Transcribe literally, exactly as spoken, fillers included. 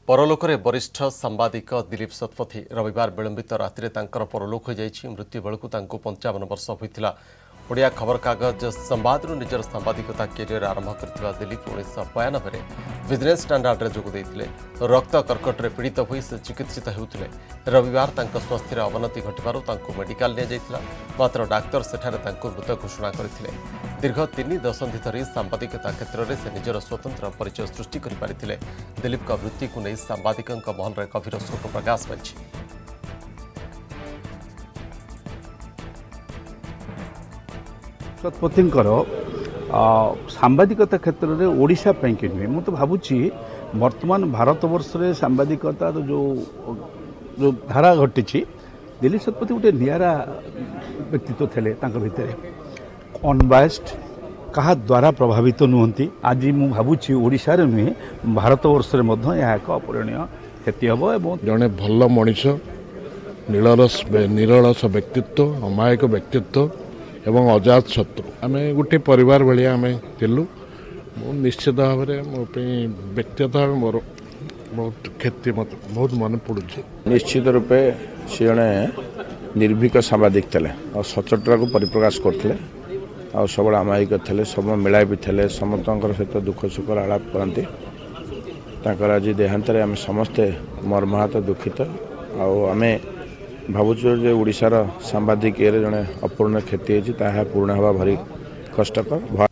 परलोकरे वरिष्ठ सांबादिक दिलीप शतपथी रविवार विलंबित राति तांकर परलोक हो जाइछि। मृत्यु बेलू तांको पंचावन वर्ष होइतिला। ओडिया खबर कागज संवादरू निजर सांबादिकता कैरियर आरंभ करथिबा दिलीप उन्नीस बयानबे बिजनेस स्टैंडर्ड रे जोग देइतिले। रक्त कर्कट रे पीड़ित होई से चिकित्सित हेउतिले। रविवार तांको स्वास्थ्य रे अवनति घटिबारु तांको मेडिकल ले जाइतिला, मात्र डाक्टर सेठारे तांको मृत घोषणा करथिले। दीर्घ तीन दशंधि धरी सांबादिकता क्षेत्र में से निजर स्वतंत्र परिचय सृष्टि कर पारिथिले। दिलीप का मृत्यु को नहीं सांबादिकों महल में गभीर शोक प्रकाश पाइछि। शतपथी सांबादिकता क्षेत्र में ओडिशा कि नुहे मु तो भावुची वर्तमान भारत वर्ष में सांबादिकता जो जो धारा घटी दिलीप शतपथी गोटे निरा व्यक्तित्व थे भितर अनबायस्ड कहा द्वारा प्रभावित नुहति। आज मु भावुची ओडिशा रे नुहे भारत वर्ष में यह एक अपूरणीय क्षति हम एवं जड़े भल मनीष निरलस निरलस व्यक्तित्व अमायक व्यक्तित्व एवं अजात शत्रु आम गोटे परिवार भाई आम थिलु। निश्चित भाव में मो व्यक्तिगत भाव मोर बहुत क्षति मत बहुत मन पड़ू। निश्चित रूपे सी जड़े निर्भीक सांबादिक थे और सचोटता को परिप्रकाश करते आ सब अमायिक थे सब मिलापी थे समस्त सहित दुख सुख आलाप करती। आज देहांत आम समस्ते मर्माहत दुखित आम भावुचु जे ओडिशार सांबादिक जड़े अपूर्ण क्षति होती पूर्ण हवा भारी कष्टकर।